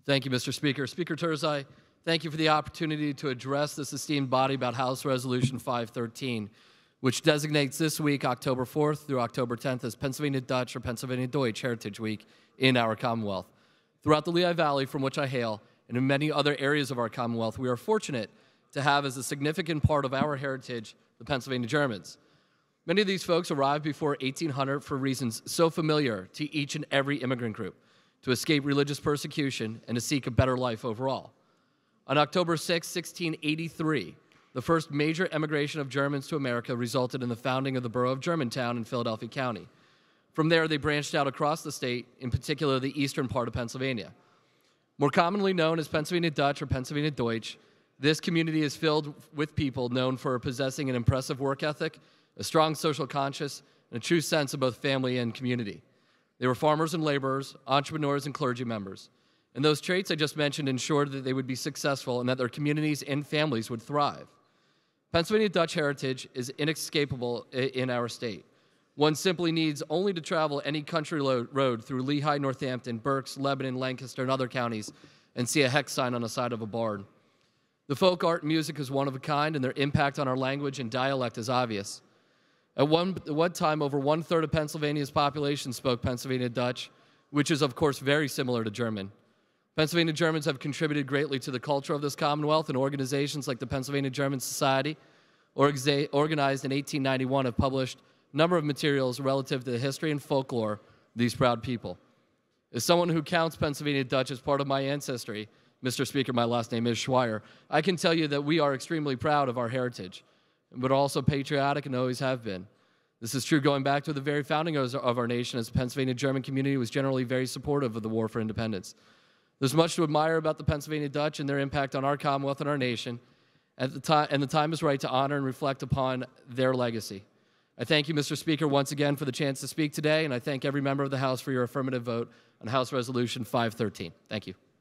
Thank you, Mr. Speaker. Speaker Turzai, thank you for the opportunity to address this esteemed body about House Resolution 513, which designates this week, October 4th through October 10th, as Pennsylvania Dutch or Pennsylvania Deutsch Heritage Week in our Commonwealth. Throughout the Lehigh Valley, from which I hail, and in many other areas of our Commonwealth, we are fortunate to have as a significant part of our heritage the Pennsylvania Germans. Many of these folks arrived before 1800 for reasons so familiar to each and every immigrant group: to escape religious persecution and to seek a better life overall. On October 6, 1683, the first major emigration of Germans to America resulted in the founding of the borough of Germantown in Philadelphia County. From there, they branched out across the state, in particular the eastern part of Pennsylvania. More commonly known as Pennsylvania Dutch or Pennsylvania Deutsch, this community is filled with people known for possessing an impressive work ethic, a strong social conscience, and a true sense of both family and community. They were farmers and laborers, entrepreneurs and clergy members. And those traits I just mentioned ensured that they would be successful and that their communities and families would thrive. Pennsylvania Dutch heritage is inescapable in our state. One simply needs only to travel any country road through Lehigh, Northampton, Berks, Lebanon, Lancaster, and other counties and see a hex sign on the side of a barn. The folk art and music is one of a kind, and their impact on our language and dialect is obvious. At one time, over one-third of Pennsylvania's population spoke Pennsylvania Dutch, which is, of course, very similar to German. Pennsylvania Germans have contributed greatly to the culture of this Commonwealth, and organizations like the Pennsylvania German Society, organized in 1891, have published a number of materials relative to the history and folklore of these proud people. As someone who counts Pennsylvania Dutch as part of my ancestry, Mr. Speaker, my last name is Schweyer, I can tell you that we are extremely proud of our heritage, but also patriotic and always have been. This is true going back to the very founding of our nation, as the Pennsylvania German community was generally very supportive of the war for independence. There's much to admire about the Pennsylvania Dutch and their impact on our Commonwealth and our nation, and the time is right to honor and reflect upon their legacy. I thank you, Mr. Speaker, once again for the chance to speak today, and I thank every member of the House for your affirmative vote on House Resolution 513. Thank you.